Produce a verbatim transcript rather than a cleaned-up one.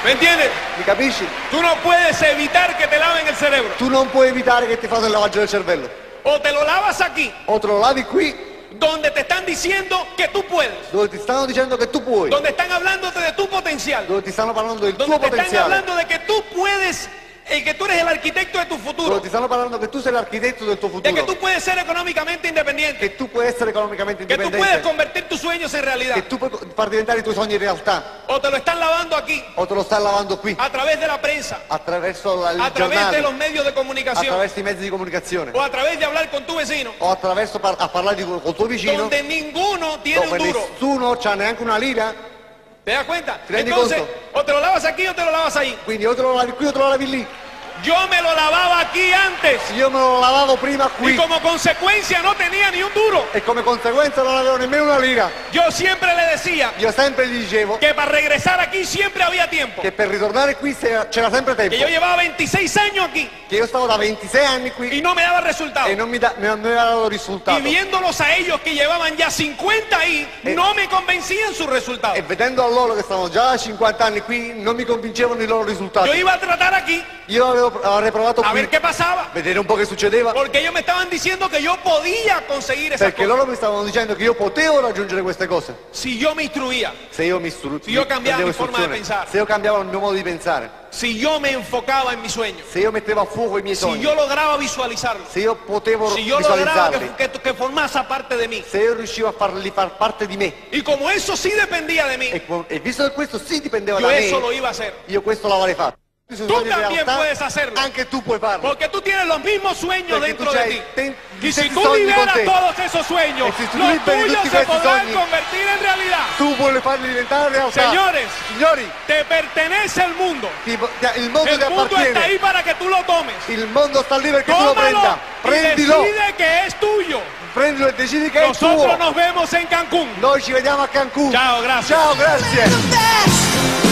¿Me entiendes? Mi capisci? Tú no puedes evitar que te laven el cerebro. Tu non puoi evitare che ti fanno il lavaggio del cervello. O te lo lavas aquí, O te lo lavi qui, donde te están diciendo que tú puedes. dove ti stanno dicendo che tu puoi. Donde están hablándote de tu potencial. Dove ti stanno parlando del Donde tuo te están potenziale. hablando de que tú puedes, eh, que tú eres el arquitecto de tu Dove futuro. ti stanno parlando che tu sei l'architetto del tuo De que futuro. tú puedes ser económicamente independiente. Che tu puoi essere economicamente Que tú puedes indipendente. convertir tus sueños en realidad. Che tu puoi far diventare i tuoi sogni in realtà. O te lo están lavando aquí, O te lo stai lavando qui, a través de la prensa, attraverso la- il a través de giornale, los medios de comunicación, attraverso i mezzi di comunicazione. o a través de hablar con tu vecino, O attraverso par- a parlare di- col tuo vicino, donde ninguno tiene dove un duro. nessuno c'ha neanche una lira. ¿Te das cuenta? ¿Te rendi Entonces, conto? o te lo lavas aquí o te lo lavas ahí. Quindi o te lo lavi qui o te lo lavi lì. Yo me lo lavaba aquí antes Io me lo lavavo prima y qui como consecuencia no tenía ni un duro. e come conseguenza non avevo nemmeno una lira. Yo siempre le decía Io sempre gli dicevo que para regresar aquí siempre había tiempo. che per ritornare qui se- c'era sempre tempo. Que yo llevaba veintiséis años aquí Che io stavo da ventisei anni qui y no me daba resultado. e non mi, da- non mi aveva dato Y risultato. viéndolos a ellos que llevaban ya cincuenta ahí, Eh. no me convencían sus resultados. E vedendo a loro che stavano già da cinquanta anni qui, non mi convincevano i loro risultati. Yo iba a tratar aquí Io avevo, avrei provato a qui ver qué pasaba. vedere un po' che succedeva, Porque ellos me estaban diciendo que yo podía conseguir esas perché cosas loro mi stavano dicendo che io potevo raggiungere queste cose. si yo me instruía, Se io mi istru- Se io mi cambiavo prendevo mi forma di istruzione, pensare. se io cambiavo il mio modo di pensare, si yo me enfocaba en mis sueños, se io mettevo a fuoco i miei si sogni, yo lograba visualizarlos, se io potevo si yo lograba visualizzarli, que, que, que formase parte de mí. se io riuscivo a farli far parte di me, Y como eso sí dependía de mí, e, co- e visto che questo sì dipendeva yo da eso lo me, iba a hacer. io questo l'avrei fatto. Tú también puedes hacerlo. Anche tu puoi farlo. Porque tú tienes los mismos sueños Perché dentro tu de c'hai ti. ten- Y gli si stessi tú sogni con liberas te. todos esos sueños, E se tu los liberi tuyos tutti se questi podrán sogni, convertir en realidad. tu vuoi farli diventare realtà. Señores, Signori, te pertenece el mundo. ti- ti- il mondo ti El mundo está ahí appartiene. para que tú lo tomes. Il mondo sta lì perché tu lo Tómalo prenda. y Prendilo, decide que es tuyo. prendilo e decidi che è Nosotros tuo. nos vemos en Cancún. Noi ci vediamo a Cancun. Ciao, grazie. Ciao, grazie. the best.